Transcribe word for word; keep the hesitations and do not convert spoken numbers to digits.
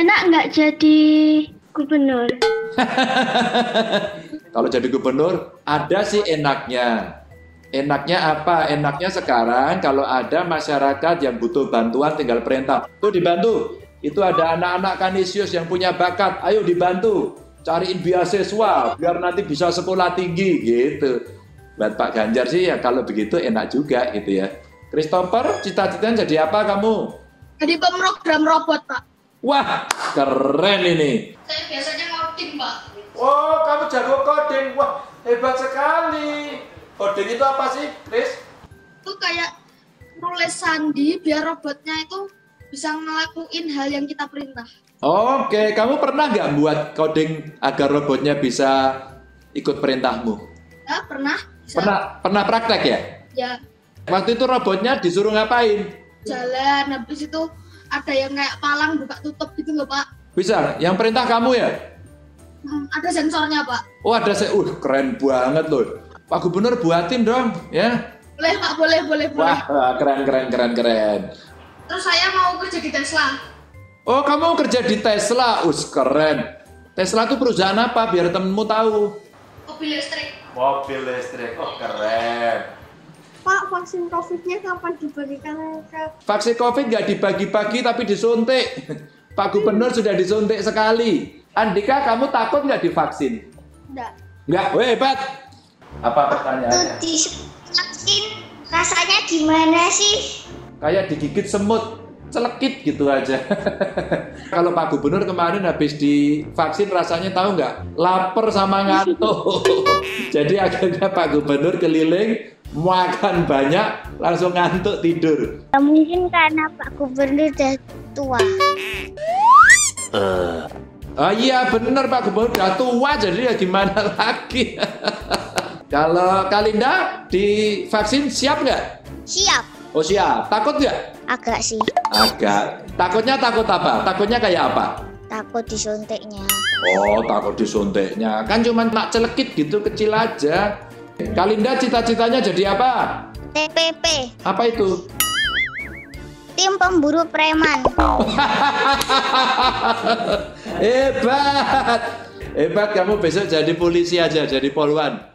enak nggak jadi gubernur? Kalau jadi gubernur, ada sih enaknya. Enaknya apa? Enaknya sekarang kalau ada masyarakat yang butuh bantuan tinggal perintah. Tuh dibantu. Itu ada anak-anak Kanisius yang punya bakat. Ayo dibantu. Cariin beasiswa biar nanti bisa sekolah tinggi gitu. Buat Pak Ganjar sih ya kalau begitu enak juga gitu ya. Christopher, cita-citanya jadi apa kamu? Jadi pemrogram robot, Pak. Wah, keren ini. Saya biasanya ngoding, Pak. Oh, kamu jago coding. Wah, hebat sekali. Coding itu apa sih, Chris? Itu kayak nulis sandi biar robotnya itu bisa ngelakuin hal yang kita perintah. Oke, kamu pernah nggak buat coding agar robotnya bisa ikut perintahmu? Ya, pernah. Bisa. Pernah, pernah praktek ya? Ya, Waktu itu robotnya disuruh ngapain? jalan. Habis itu ada yang kayak palang buka tutup gitu loh, Pak. Bisa, yang perintah kamu ya? Hmm, ada sensornya, Pak. Oh ada saya, uh keren banget loh. Pak Gubernur buatin dong, ya? Boleh, Pak, boleh, boleh, boleh. Wah, wah, keren, keren, keren, keren. Terus saya mau kerja di Tesla. Oh kamu kerja di Tesla, us keren. Tesla itu perusahaan apa? Biar temenmu tahu. Mobil listrik. Mobil listrik, oh keren. Pak, vaksin COVID-nya kapan diberikan ke... Vaksin COVID nggak dibagi-bagi tapi disuntik. Pak Gubernur sudah disuntik sekali. Andika, kamu takut nggak divaksin? Enggak. Nggak, weh, hebat. Apa pertanyaannya? Waktu divaksin rasanya gimana sih? Kayak digigit semut, celekit gitu aja. Kalau Pak Gubernur kemarin habis divaksin rasanya tahu nggak? Lapar sama ngantuk. Jadi akhirnya Pak Gubernur keliling, makan banyak, langsung ngantuk tidur. Mungkin karena Pak Gubernur udah tua. Uh. Ah iya bener Pak Gubernur udah tua, jadi ya gimana lagi. Kalau Kalinda divaksin siap nggak? Siap. Oh siap. Takut nggak? Agak sih. Agak. Takutnya takut apa? Takutnya kayak apa? Takut disuntiknya. Oh takut disuntiknya. Kan cuma nak celekit gitu kecil aja. Kalinda cita-citanya jadi apa? T P P. Apa itu? Tim pemburu preman. Hebat. Hebat kamu besok jadi polisi aja, jadi polwan.